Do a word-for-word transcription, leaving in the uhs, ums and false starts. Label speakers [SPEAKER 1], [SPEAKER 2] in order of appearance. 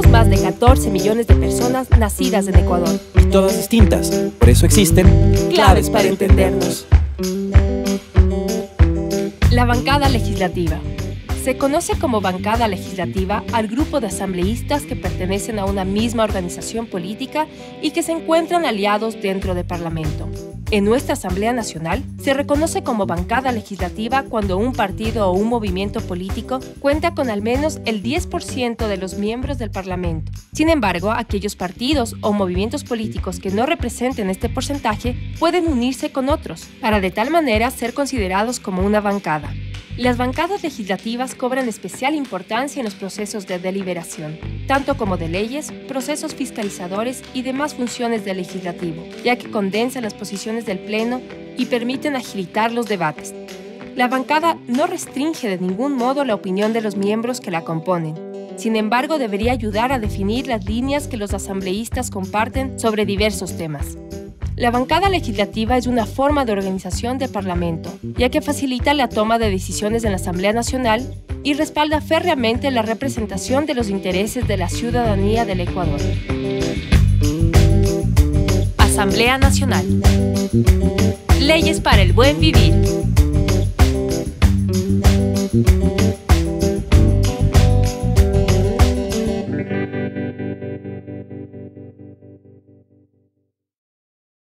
[SPEAKER 1] más de catorce millones de personas nacidas en Ecuador.
[SPEAKER 2] Y todas distintas, por eso existen
[SPEAKER 1] claves para entendernos. La bancada legislativa. Se conoce como bancada legislativa al grupo de asambleístas que pertenecen a una misma organización política y que se encuentran aliados dentro del Parlamento. En nuestra Asamblea Nacional se reconoce como bancada legislativa cuando un partido o un movimiento político cuenta con al menos el diez por ciento de los miembros del Parlamento. Sin embargo, aquellos partidos o movimientos políticos que no representen este porcentaje pueden unirse con otros, para de tal manera ser considerados como una bancada. Las bancadas legislativas cobran especial importancia en los procesos de deliberación, tanto como de leyes, procesos fiscalizadores y demás funciones del legislativo, ya que condensan las posiciones del Pleno y permiten agilitar los debates. La bancada no restringe de ningún modo la opinión de los miembros que la componen. Sin embargo, debería ayudar a definir las líneas que los asambleístas comparten sobre diversos temas. La bancada legislativa es una forma de organización del Parlamento, ya que facilita la toma de decisiones en la Asamblea Nacional y respalda férreamente la representación de los intereses de la ciudadanía del Ecuador. Asamblea Nacional. Leyes para el buen vivir.